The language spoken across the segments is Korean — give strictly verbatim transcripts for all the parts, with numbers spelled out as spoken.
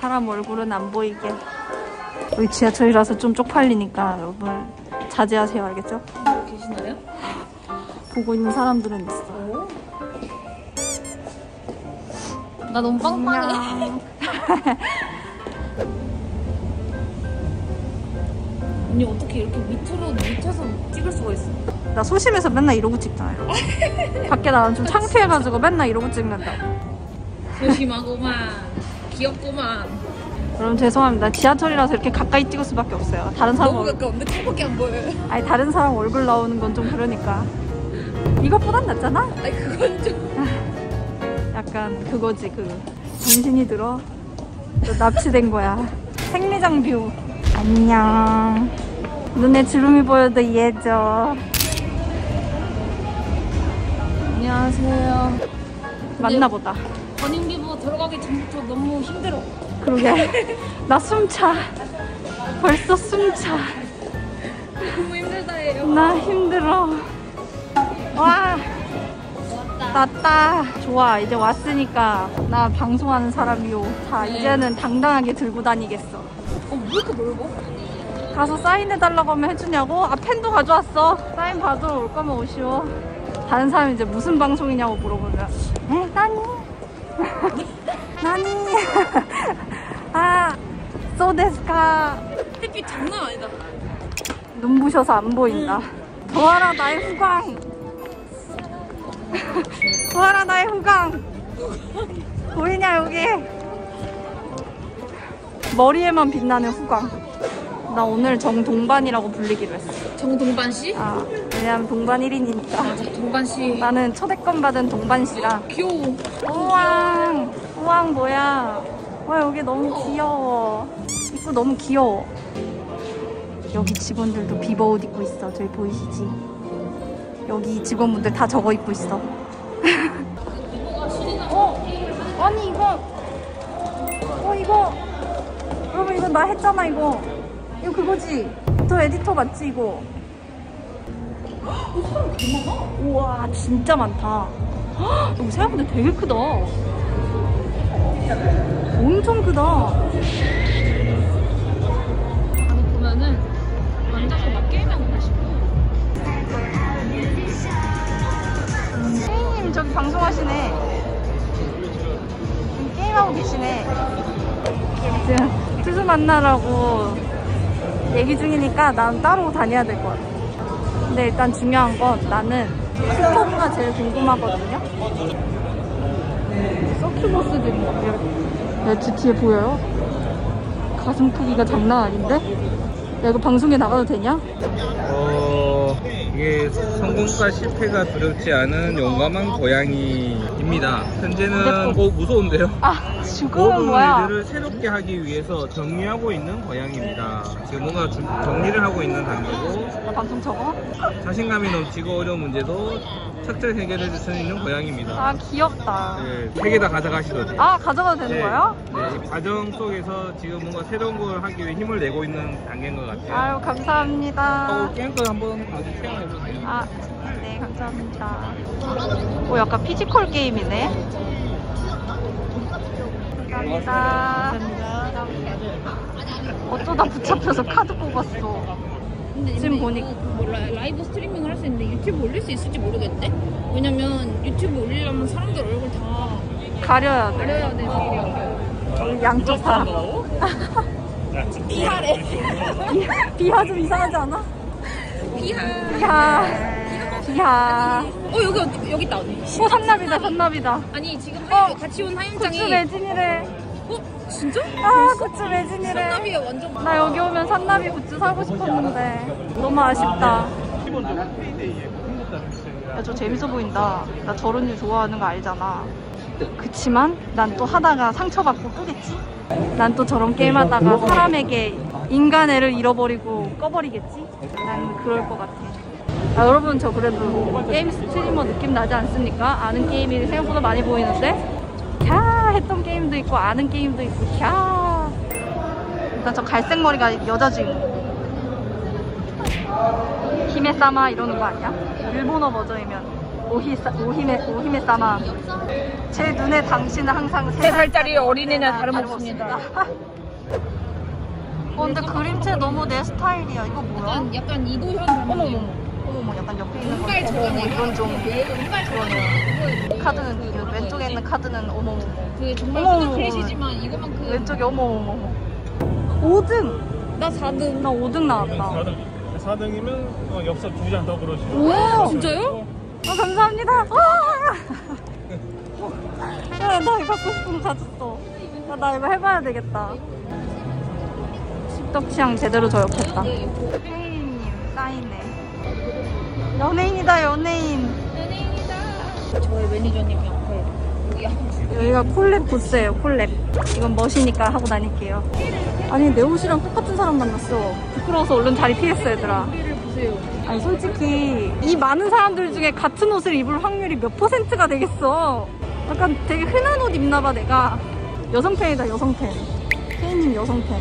사람 얼굴은 안 보이게. 여기 지하철이라서 좀 쪽팔리니까 여러분 자제하세요. 알겠죠? 계시나요? 보고 있는 사람들은 있어. 나 너무 빵빵해. 언니 어떻게 이렇게 밑으로 밑에서 찍을 수가 있어? 나 소심해서 맨날 이러고 찍잖아요. 밖에 나는 좀 창피해가지고 맨날 이러고 찍는다. 소심하고만 귀엽고만. 여러분 죄송합니다. 지하철이라서 이렇게 가까이 찍을 수밖에 없어요. 다른 사람 너무 얼... 가까운데 턱밖에 안 보여요. 아니 다른 사람 얼굴 나오는 건 좀 그러니까. 이것보단 낫잖아? 아니 그건 좀 약간 그거지. 그 정신이 들어. 너 납치된 거야. 생리장 뷰. 안녕. 눈에 주름이 보여도 이해해줘. 안녕하세요. 맞나보다. 버닝기부 들어가기 전부터 너무 힘들어. 그러게. 나 숨차. 벌써 숨차. 너무 힘들다예요. 나 힘들어. 와. 왔다. 좋아. 이제 왔으니까 나 방송하는 사람이요. 자, 네. 이제는 당당하게 들고 다니겠어. 어, 왜 이렇게 넓어? 가서 사인해달라고 하면 해주냐고? 아, 펜도 가져왔어. 사인 받으러 올 거면 오시오. 다른 사람이 이제 무슨 방송이냐고 물어보면 에? 나니? 나니? 아, 소데스카. 햇빛 장난 아니다. 눈부셔서 안 보인다. 도와라 나의 후광. 도와라 나의 후광. 보이냐 여기? 머리에만 빛나는 후광. 나 오늘 정동반이라고 불리기로 했어. 정동반 씨? 아, 왜냐면 동반 일 인이니까. 맞아, 동반 씨. 나는 초대권 받은 동반 씨랑. 귀여워. 우왕. 우왕 뭐야? 와 여기 너무 귀여워. 입구 너무 귀여워. 여기 직원들도 비버 옷 입고 있어. 저기 보이시지? 여기 직원분들 다 저거 입고 있어. 어? 아니 이거 어 이거 여러분 이거 나 했잖아 이거. 이거 그거지? 저 에디터 맞지 이거? 우와 진짜 많다. 이거 생각보다 되게 크다. 엄청 크다. 안에 보면은 앉아서 막 게임하고 싶어. 혜인님 저기 방송하시네. 게임하고 계시네. 지금 투수 만나라고 얘기 중이니까 난 따로 다녀야 될 것 같아. 근데 일단 중요한 건 나는 스토브가 제일 궁금하거든요. 서큐버스들이 내 뒤에 보여요? 가슴 크기가 장난 아닌데? 야 이거 방송에 나가도 되냐? 어... 이게 성공과 실패가 두렵지 않은 용감한 고양이입니다. 현재는 어 무서운데요? 아 죽으면 뭐야? 모든 일들을 새롭게 하기 위해서 정리하고 있는 고양이입니다. 지금 뭔가 주, 정리를 하고 있는 단계고 나 방송 적어? 자신감이 넘치고 어려운 문제도 척척 해결해 줄 수 있는 고양이입니다. 아 귀엽다. 네, 세 개 다 가져가시거든요. 아 가져가도 되는 네, 거예요? 네, 이 과정 속에서 지금 뭔가 새로운 걸 하기 위해 힘을 내고 있는 단계인 것 같아요. 아유 감사합니다. 어, 게임도 한번 체험해보세요. 아, 네, 감사합니다. 오, 약간 피지컬 게임이네. 감사합니다. 어쩌다 붙잡혀서 카드 뽑았어. 근데 지금 이거 보니까. 뭐 라, 라이브 스트리밍을 할 수 있는데 유튜브 올릴 수 있을지 모르겠는데? 왜냐면 유튜브 올리려면 사람들 얼굴 다 가려야 돼. 가려야 돼. 이렇게. 양쪽 다. 비하래. 비하 좀 이상하지 않아? 비하. 비하. 비하. 어 여기 어디- 여기 있다 언니. 어, 산나비다, 산나비다. 아니 지금 어, 하이, 같이 온 하영장이. 굿즈 매진이래. 어 진짜? 아, 굿즈 매진이래. 산나비에 완전. 나 여기 오면 산나비 굿즈 사고 싶었는데. 너무 아쉽다. 야, 저 재밌어 보인다. 나 저런 일 좋아하는 거 알잖아. 그치만 난 또 하다가 상처받고 끄겠지? 난 또 저런 게임 하다가 사람에게 인간애를 잃어버리고 꺼버리겠지? 난 그럴 것 같아. 아, 여러분 저 그래도 게임 스트리머 느낌 나지 않습니까? 아는 게임이 생각보다 많이 보이는데? 캬 했던 게임도 있고 아는 게임도 있고 캬. 일단 저 갈색 머리가 여자 주인공. 히메사마 이러는 거 아니야? 일본어 버전이면 오히사, 오히메, 오히메 싸마. 제 눈에 당신은 항상 세 살짜리 어린이나 다름없습니다. 어, 근데 그림체 너무 내 스타일이야. 이거 뭐야? 약간, 약간 이도현 어머, 어머, 어머, 약간 옆에 있는 거. 은발 어머, 저거네. 이건 좀. 은발 그러네. 카드는, 그 왼쪽에 있는 카드는 어머, 어머. 그 정말 어머, 큰 어머, 크래시지만 이거만큼. 왼쪽에 어머, 어머, 어머. 오 등! 나 사 등. 나 오 등 나왔다. 사 등. 사 등이면 어, 엽서 두 장 더 그러시고. 오, 진짜요? 아, 감사합니다. 와! 야, 나 이거 갖고 싶은 거 가졌어. 야, 나 이거 해봐야 되겠다. 십덕 취향 제대로 저격했다. 혜인님 사인해. 연예인이다, 연예인. 저의 매니저님 옆에. 여기 여기가 콜랩 부스예요, 콜랩. 이건 멋이니까 하고 다닐게요. 아니, 내 옷이랑 똑같은 사람 만났어. 부끄러워서 얼른 자리 피했어, 얘들아. 를 보세요. 아니, 솔직히 이 많은 사람들 중에 같은 옷을 입을 확률이 몇 퍼센트가 되겠어. 약간 되게 흔한 옷 입나봐, 내가. 여성 팬이다, 여성 팬. 혜인님 여성 팬.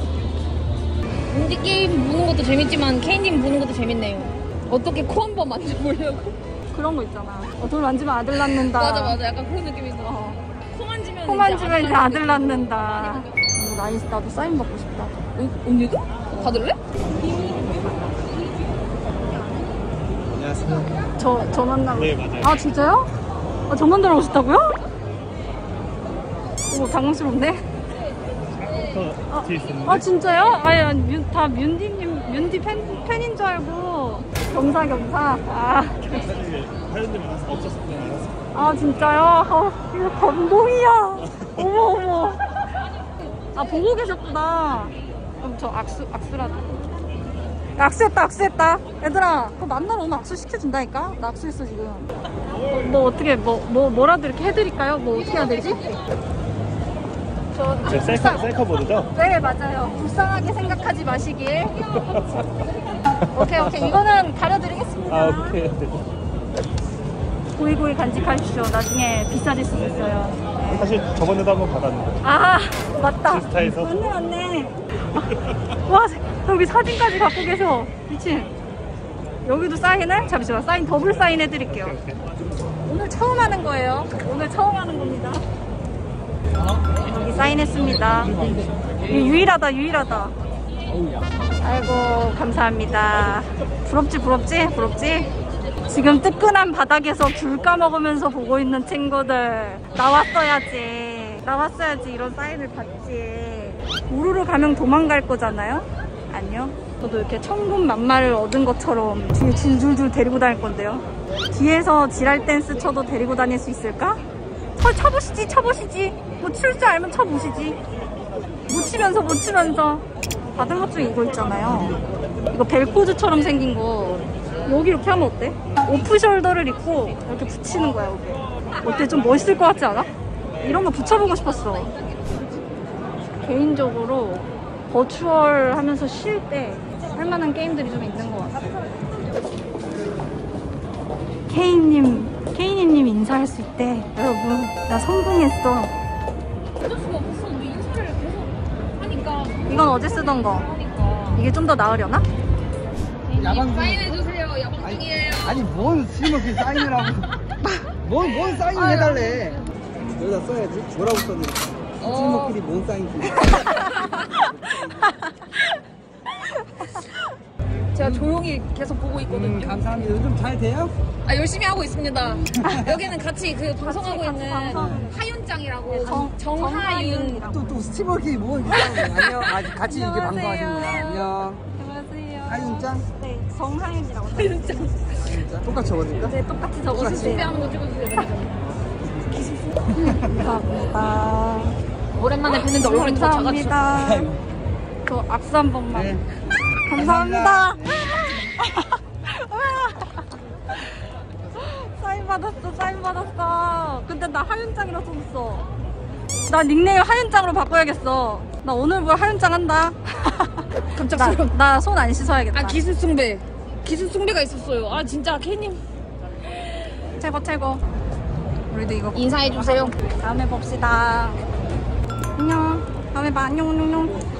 인디 게임 보는 것도 재밌지만 케이님 보는 것도 재밌네요. 어떻게 코 한 번 만져보려고? 그런 거 있잖아. 어, 돌 만지면 아들 낳는다. 맞아 맞아 약간 그런 느낌이 있어. 어. 코 만지면 코 만지면 이제 아들 낳는다. 낳는다. 어, 나이스, 나도 사인 받고 싶다. 어, 언니도? 받을래? 안녕하세요. 저, 저 만나러. 네, 맞아요. 아, 진짜요? 아, 저 만나러 오셨다고요? 오, 당황스럽네. 저 뒤에 있었는데. 아, 진짜요? 아니, 아니, 뮤, 다 뮤디님, 뮤디 팬, 팬인 줄 알고. 겸사겸사. 아, 사실 사연들이 많아서 없었을 때 알았어. 아 진짜요? 아, 이거 감동이야. 어머, 어머. 아, 보고 계셨구나. 그럼 저 악수, 악수라도. 야, 악수했다, 악수했다. 얘들아, 그거 만나러 오면 악수 시켜준다니까? 나 악수했어, 지금. 뭐, 뭐 어떻게, 뭐, 뭐, 뭐라도 이렇게 해드릴까요? 뭐 어떻게 해야 되지? 저, 저 셀카, 셀카보드죠? 네, 맞아요. 불쌍하게 생각하지 마시길. 오케이, 오케이. 이거는 가려드리겠습니다. 아, 오케이. 고이고이 간직하십시오. 나중에 비싸질 수도 있어요. 네. 사실 저번에도 한번 받았는데. 아, 맞다. 인스타에서. 맞네, 맞네. 와, 여기 사진까지 갖고 계셔. 미친. 여기도 사인을? 잠시만, 사인 더블 사인 해드릴게요. 오늘 처음 하는 거예요. 오늘 처음 하는 겁니다. 여기 사인했습니다. 유일하다, 유일하다. 아이고, 감사합니다. 부럽지, 부럽지, 부럽지? 지금 뜨끈한 바닥에서 귤 까먹으면서 보고 있는 친구들. 나왔어야지. 나왔어야지 이런 사인을 받지. 우르르 가면 도망갈 거잖아요? 아니요. 저도 이렇게 천군만마를 얻은 것처럼 뒤에 줄줄줄 데리고 다닐 건데요. 뒤에서 지랄 댄스 쳐도 데리고 다닐 수 있을까? 쳐, 쳐보시지, 쳐보시지. 뭐 출 줄 알면 쳐보시지. 못 치면서, 못 치면서. 받은 것 중에 이거 있잖아요. 이거 벨코즈처럼 생긴 거. 여기 이렇게 하면 어때? 오프숄더를 입고 이렇게 붙이는 거야, 여기. 어때? 좀 멋있을 것 같지 않아? 이런 거 붙여보고 싶었어. 개인적으로 버추얼 하면서 쉴 때 할만한 게임들이 좀 있는 것 같아. 케이님, 케이님 인사할 수 있대. 여러분, 나 성공했어. 어쩔 수가 없어. 우리 인사를 계속 하니까. 이건 어제 쓰던 거. 하니까. 이게 좀 더 나으려나? 야방 사인해주세요. 야방 중이에요. 아니 뭔 쓸모없이 사인을 하고 뭔, 뭔 사인을 해달래 여기다 써야지 뭐라고 썼는지 쓸모끼리 뭔 사인지 제가 조용히 계속 보고 음, 있거든요. 감사합니다 요즘 잘 돼요? 아, 열심히 하고 있습니다. 여기는 같이 그 방송하고 같이 있는 방송. 하윤짱이라고 정- 정하윤. 정하윤이라고. 또, 또 스티머끼리 뭐 안녕 아, 같이 이렇게 안녕하세요. 방송하십니다 안녕 안녕하세요. 하윤짱? 네, 정하윤이라고. 하윤짱. 진짜? 똑같이 적었니까? 네, 똑같이 적으시면 돼요. 준비하는 거 찍어주세요. 감사합니다. 오랜만에 뵀는데 얼굴이 더 작아지셨어. 감사합니다. 저 악수 한 번만. 네. 감사합니다. 네. 사인 받았어, 사인 받았어. 근데 나 하윤짱이라 썼어. 나 닉네임 하윤짱으로 바꿔야겠어. 나 오늘 뭘 하윤짱 한다. 갑작스러운. 나 손 안 씻어야겠다. 아, 기술 숭배. 기술 숭배가 있었어요. 아, 진짜 케이님. 최고, 최고. 우리도 이거 인사해주세요. 다음에 봅시다. 안녕. 다음에 봐. 안녕, 안녕, 안녕.